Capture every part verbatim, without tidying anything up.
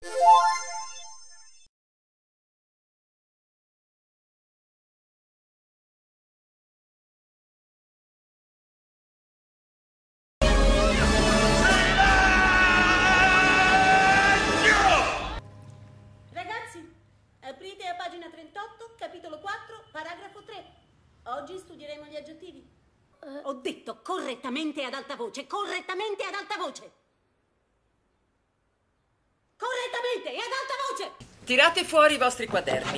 Aprite a pagina trentotto, capitolo quattro, paragrafo tre. Oggi studieremo gli aggettivi. Uh. Ho detto correttamente ad alta voce, correttamente ad alta voce. Correttamente e ad alta voce! Tirate fuori i vostri quaderni.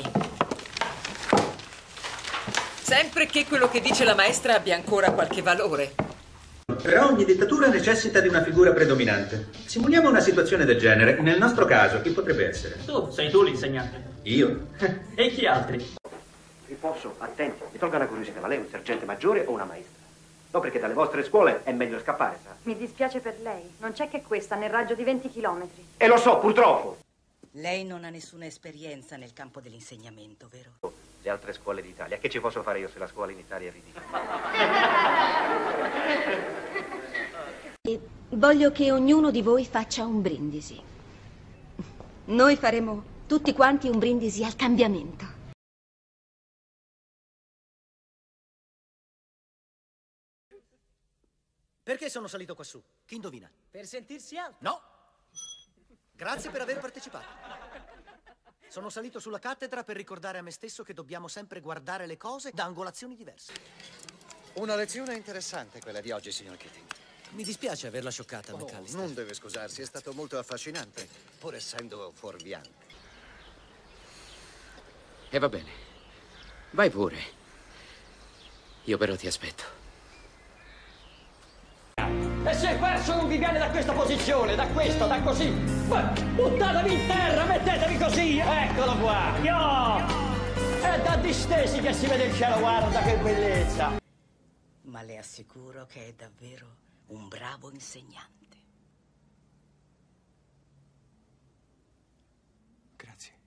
Sempre che quello che dice la maestra abbia ancora qualche valore. Però ogni dittatura necessita di una figura predominante. Simuliamo una situazione del genere. Nel nostro caso, chi potrebbe essere? Tu, sei tu l'insegnante. Io? E chi altri? Vi posso, attenti, mi tolga una curiosità, ma lei è un sergente maggiore o una maestra? No, perché dalle vostre scuole è meglio scappare, sa? Mi dispiace per lei, non c'è che questa nel raggio di venti chilometri. E lo so, purtroppo! Lei non ha nessuna esperienza nel campo dell'insegnamento, vero? Le altre scuole d'Italia, che ci posso fare io se la scuola in Italia è ridicola? E voglio che ognuno di voi faccia un brindisi. Noi faremo tutti quanti un brindisi al cambiamento. Perché sono salito quassù? Chi indovina? Per sentirsi alto. No! Grazie per aver partecipato. Sono salito sulla cattedra per ricordare a me stesso che dobbiamo sempre guardare le cose da angolazioni diverse. Una lezione interessante quella di oggi, signor Keating. Mi dispiace averla scioccata, Oh, McAllister. non deve scusarsi, è stato molto affascinante, pur essendo fuorviante. E va bene. Vai pure. Io però ti aspetto. E se il verso non vi viene da questa posizione, da questa, da così, buttatevi in terra, mettetevi così, eccolo qua. Io! È da distesi che si vede il cielo, guarda che bellezza. Ma le assicuro che è davvero un bravo insegnante. Grazie.